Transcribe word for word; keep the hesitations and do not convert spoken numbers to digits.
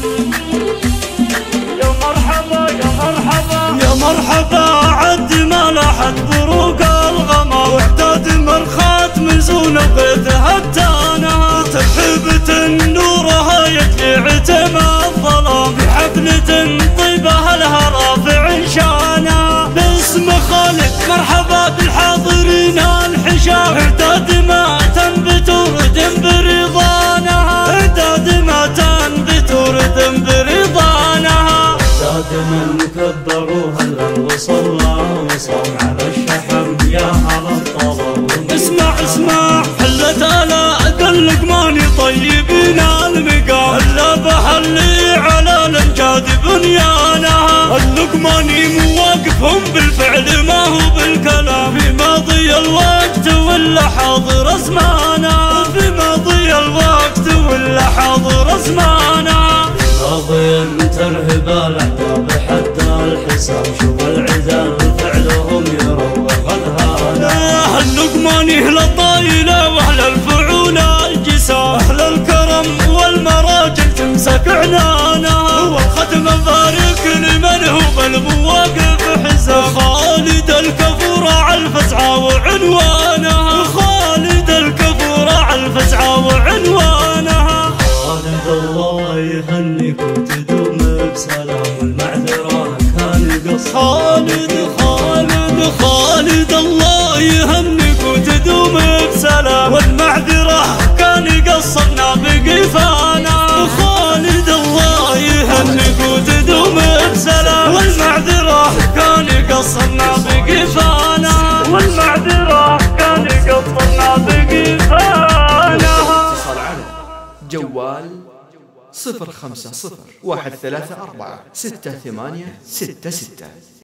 يا مرحبا يا مرحبا يا مرحبا عد ما لاحت بروق الغما، واعتاد مرخات من زون بيتها التانا، ترحيبة نورها يتلي عتم الظلام، بحفلة طيبها لها رافع شانا، باسم خالد مرحبا بالحاضرين الحشام، اعتاد ما تنبت ورد برضانها، اعتاد ما تنبت ورد برضانها، اعتاد من كبروا هلا وصلى وصام على الشحم يا على الطلب. اسمع اسمع حلت الا اللقماني طيبين المقام، هلا بحلي على الامجاد بنيانها، اللقماني مواقفهم بالفعل ما هو بالكلام، في ماضي الوقت ولا حاضر زمانه، في ماضي الوقت ولا حاضر زمانه، ماضي ترهب الاحباب حتى الحساب، شوف العزال فعلهم يروق الهانا، اللقماني اهل الطايله واهل الفعول الجسام، اهل الكرم والمراجل تمسك عنانها، والختم مبارك لمن هو بالمواقف حسام، خالد الكفور على الفزعه وعنوانها، خالد الكفور على الفزعه وعنوانها، خالد الله يهنيك وتدوم بسلام، والمعذره كان قصر، خالد خالد خالد الله يهنيك وتدوم بسلام، والمعذره كان قصرنا بقفانا، خالد الله يهنيك وتدوم بسلام، والمعذره كان قصرنا بقفانا، والمعذره كان قصرنا بقفانا. اتصال على جوال صفر خمسة صفر واحد ثلاثة أربعة ستة ثمانية ستة ستة.